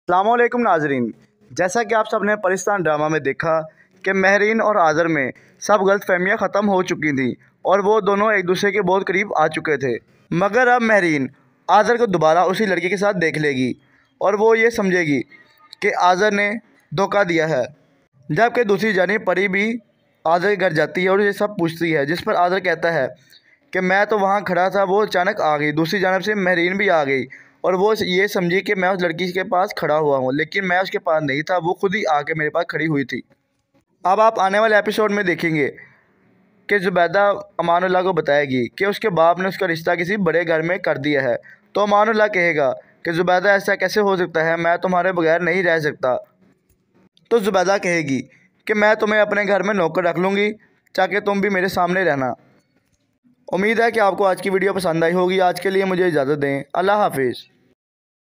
अस्सलामुअलैकुम नाजरीन। जैसा कि आप सब ने परिस्तान ड्रामा में देखा कि महरीन और आज़र में सब गलतफहमियाँ ख़त्म हो चुकी थी और वो दोनों एक दूसरे के बहुत करीब आ चुके थे। मगर अब महरीन आज़र को दोबारा उसी लड़की के साथ देख लेगी और वो ये समझेगी कि आज़र ने धोखा दिया है। जबकि दूसरी जानिब परी भी आज़र के घर जाती है और ये सब पूछती है, जिस पर आज़र कहता है कि मैं तो वहाँ खड़ा था, वो अचानक आ गई। दूसरी जानब से महरीन भी आ गई और वो ये समझी कि मैं उस लड़की के पास खड़ा हुआ हूँ, लेकिन मैं उसके पास नहीं था, वो खुद ही आके मेरे पास खड़ी हुई थी। अब आप आने वाले एपिसोड में देखेंगे कि ज़ुबैदा अमानुल्लाह को बताएगी कि उसके बाप ने उसका रिश्ता किसी बड़े घर में कर दिया है। तो अमानुल्लाह कहेगा कि ज़ुबैदा ऐसा कैसे हो सकता है, मैं तुम्हारे बगैर नहीं रह सकता। तो ज़ुबैदा कहेगी कि मैं तुम्हें अपने घर में नौकर रख लूँगी ताकि तुम भी मेरे सामने रहना। उम्मीद है कि आपको आज की वीडियो पसंद आई होगी। आज के लिए मुझे इजाज़त दें। अल्लाह हाफिज़।